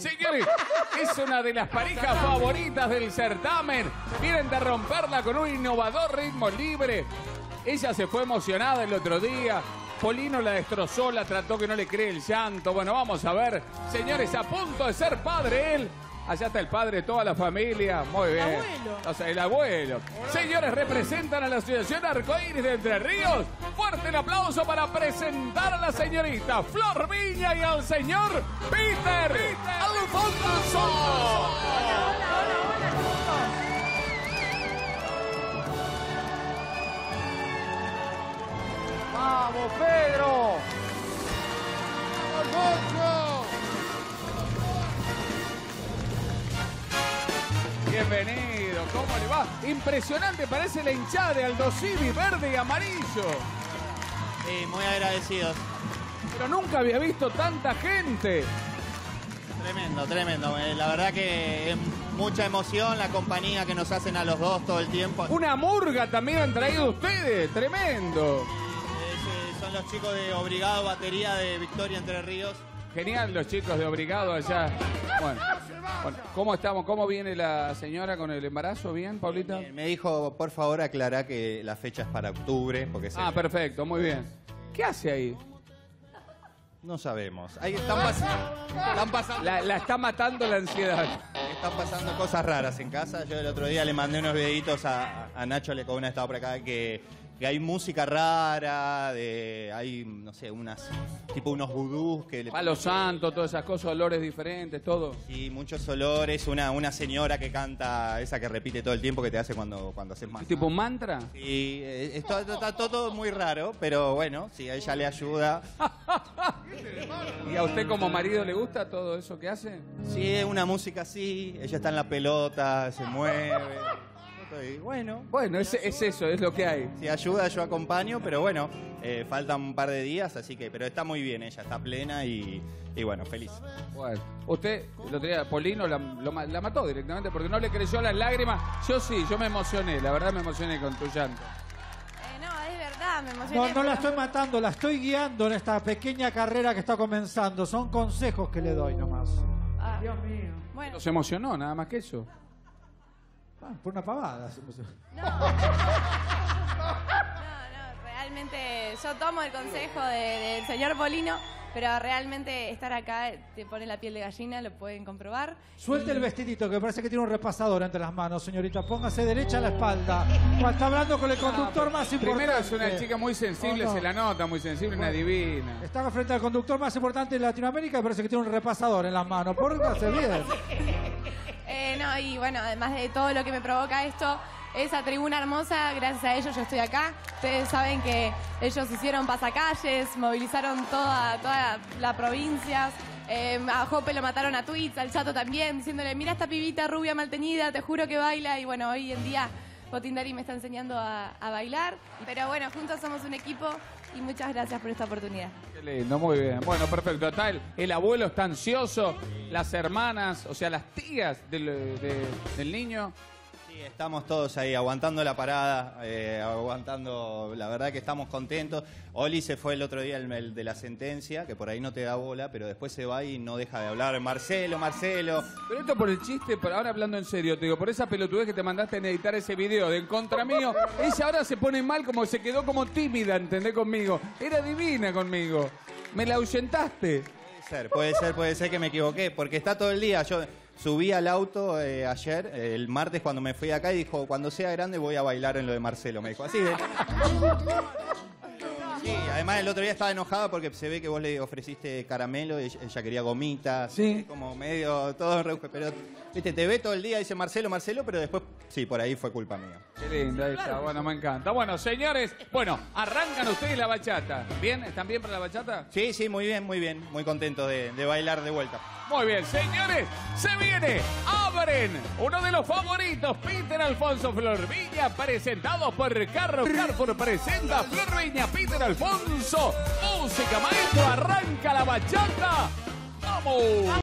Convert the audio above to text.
Señores, es una de las parejas favoritas del certamen. Vienen de romperla con un innovador ritmo libre. Ella se fue emocionada el otro día. Polino la destrozó, la trató que no le cree el llanto. Bueno, vamos a ver. Señores, a punto de ser padre él. Allá está el padre, toda la familia. Muy bien. El abuelo. O sea, el abuelo. Señores, representan a la Asociación Arcoíris de Entre Ríos. Fuerte el aplauso para presentar a la señorita Flor Viña y al señor Peter Alfonso. Hola, ¡Vamos, Pedro! ¡Alfonso! Bienvenido, ¿cómo le va? Impresionante, parece la hinchada de Aldo Civi, verde y amarillo. Sí, muy agradecidos. Pero nunca había visto tanta gente. Tremendo, tremendo. La verdad que es mucha emoción la compañía que nos hacen a los dos todo el tiempo. Una murga también han traído ustedes, tremendo. Son los chicos de Obrigado Batería de Victoria Entre Ríos. Genial los chicos de Obrigado allá. Bueno, ¿cómo estamos? ¿Cómo viene la señora con el embarazo? ¿Bien, Paulita? Me dijo, por favor, aclará que la fecha es para octubre. Porque Perfecto, muy bien. ¿Qué hace ahí? No sabemos. Ahí están pasando... La está matando la ansiedad. Están pasando cosas raras en casa. Yo el otro día le mandé unos videitos a Nacho Lecona, estaba por acá, que hay música rara, hay, no sé, tipo unos vudús que Palo santo, todas esas cosas, olores diferentes, todo. Sí, muchos olores, una señora que canta, esa que repite todo el tiempo que te hace cuando haces más. ¿Tipo un mantra? Sí, está todo muy raro, pero bueno, si a ella le ayuda. ¿Y a usted como marido le gusta todo eso que hace? Sí, es una música así, ella está en la pelota, se mueve. Bueno, es eso, es lo que hay. Si ayuda, yo acompaño, pero bueno, faltan un par de días, así que, pero está muy bien, ella está plena y bueno, feliz. Bueno, usted, el otro día, Polino la mató directamente porque no le creyó las lágrimas. Yo sí, yo me emocioné, la verdad me emocioné con tu llanto. No, es verdad, me emocioné. No la estoy matando, la estoy guiando en esta pequeña carrera que está comenzando. Son consejos que le doy nomás. Dios mío. Bueno, Se emocionó, nada más que eso. Por una pavada. no, realmente yo tomo el consejo del señor Polino, pero realmente estar acá te pone la piel de gallina, lo pueden comprobar. Suelte el vestidito, que parece que tiene un repasador entre las manos, señorita. Póngase derecha a la espalda. Cuando está hablando con el conductor más importante. Primero es una chica muy sensible, se la nota, muy sensible, una divina. Está frente al conductor más importante de Latinoamérica y parece que tiene un repasador en las manos. Póngase bien. No, y bueno, además de todo lo que me provoca esto, esa tribuna hermosa, gracias a ellos yo estoy acá. Ustedes saben que ellos hicieron pasacalles, movilizaron toda la provincia. A Jope lo mataron a tweets, al Chato también, diciéndole, mira esta pibita rubia mal tenida, te juro que baila. Y bueno, hoy en día Botindari me está enseñando a bailar. Pero bueno, juntos somos un equipo y muchas gracias por esta oportunidad. Qué lindo, muy bien. Bueno, perfecto. Está el abuelo está ansioso, las hermanas, o sea, las tías del niño. Sí, estamos todos ahí aguantando la parada, aguantando, la verdad que estamos contentos. Oli se fue el otro día, el de la sentencia, que por ahí no te da bola, pero después se va y no deja de hablar. Marcelo. Pero esto por el chiste, ahora hablando en serio, te digo, por esa pelotudez que te mandaste en editar ese video de en contra mío, ella ahora se pone mal, como se quedó como tímida, ¿entendés? Conmigo. Era divina conmigo. Me la ahuyentaste. Puede ser que me equivoqué, porque está todo el día. Yo subí al auto ayer, el martes, cuando me fui acá y dijo, cuando sea grande voy a bailar en lo de Marcelo. Me dijo así. Sí, además el otro día estaba enojada porque se ve que vos le ofreciste caramelo y ella quería gomitas. Sí. Como medio todo re... Pero, viste, te ve todo el día, dice Marcelo, pero después, sí, por ahí fue culpa mía. Qué lindo, ahí está. Bueno, me encanta. Bueno, señores, arrancan ustedes la bachata. ¿Bien? ¿Están bien para la bachata? Sí, muy bien. Muy contento de bailar de vuelta. Muy bien, señores, se viene, abren, uno de los favoritos, Peter Alfonso Flor Viña, presentados por Carrefour presenta Flor Viña, Peter Alfonso, música maestro, arranca la bachata, ¡vamos!